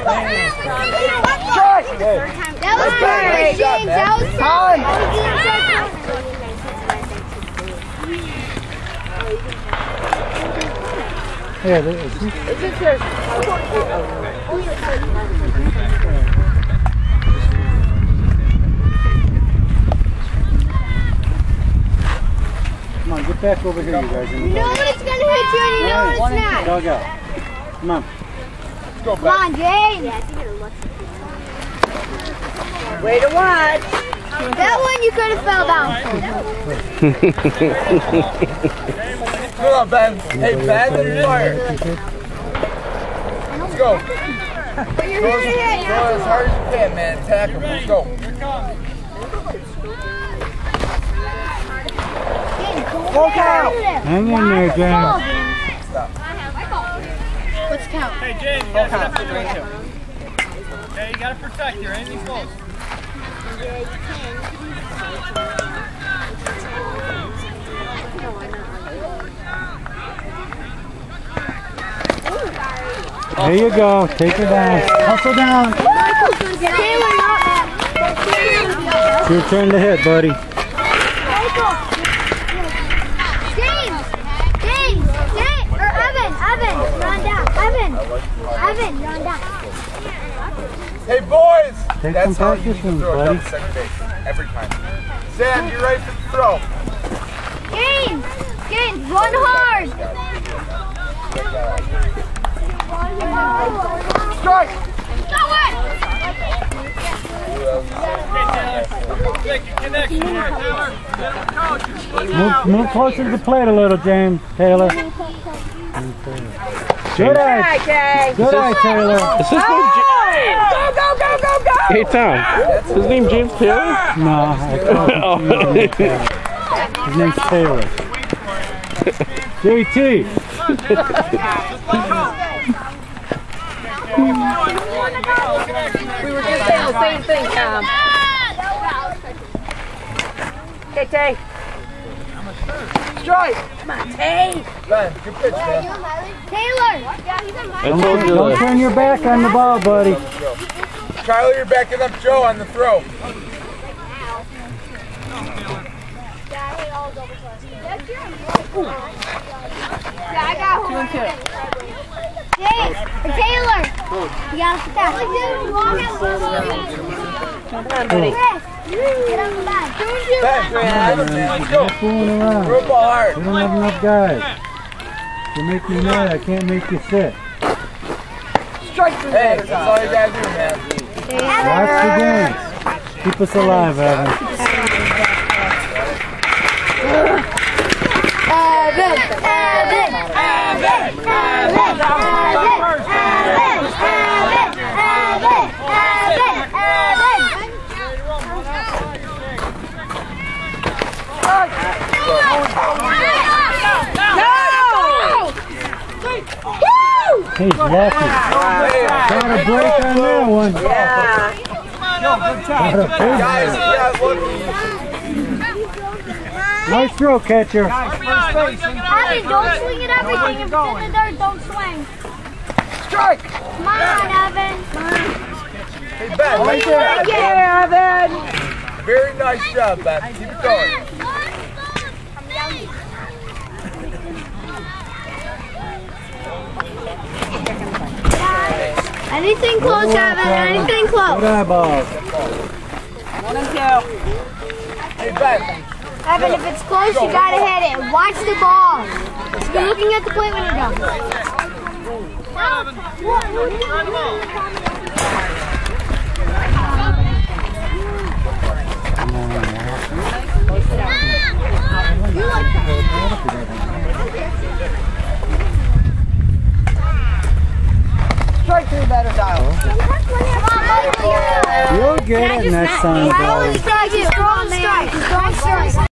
That was perfect, James. That was perfect. Yeah, there is. Come on, get back over here, you guys. You know when it's going to hit you and you know when it's not. Dog out. Come on. Come on, James. Way to watch. That one you could have fell down. Come on, Ben. Hey, Ben, you're fired. Let's go. But you're here to hit. Throw as hard as you can, man. Attack him. Let's go. Full count. Hang in there, James. What's count? Hey, James, you gotta step to the window. Okay, you gotta protect here. Anything close. There you go. Take her down. Hustle down. It's your turn to hit, buddy. Evan, you're on down. Hey, boys. Take That's some how you practice need to ones, throw it buddy. down to second base. Every time. Sam, you're right for the throw. James, run hard. Strike. Go it. Make your connection here. Taylor, Move closer to the plate a little, James. Taylor. Good eye. Good eye, Taylor. Is his name Go. Hey, Tom. Is his name James Taylor? No, I call him his name's Taylor. JT. We were just saying the same thing, Tom. Okay, Tay. Strike. Come on, Tay. Ben, good pitch, man. Taylor. I told you Don't that. turn your back on the ball, buddy. Kyler, you're backing up Joe on the throw. Yeah, I got 2 and 2. Taylor. You gotta stop. Come on, buddy. Get on the back. Ben, let's go. Stop fooling around. Throw the ball hard. We don't have enough guys. You make me mad, I can't make you sit. Hey, that's all you gotta do, man. Watch the game. Keep us alive, Evan. He's lucky. Got a break on that one. Yeah. Got a big Guys, one. yeah, lucky. Nice throw, catcher. Evan, don't swing at everything. If it's in the dirt, don't swing. Strike. Come on, Evan. Hey, Ben. Right there, Evan. Very nice job, Ben. Keep it going. Anything close, Evan. Anything close. Good eyeballs. 1 and 2. Hey, Ben. Evan, if it's close, you gotta hit it. Watch the ball. You're looking at the plate when you're done. Strike 3 better dial. You'll get it next time, buddy. Strike, strike.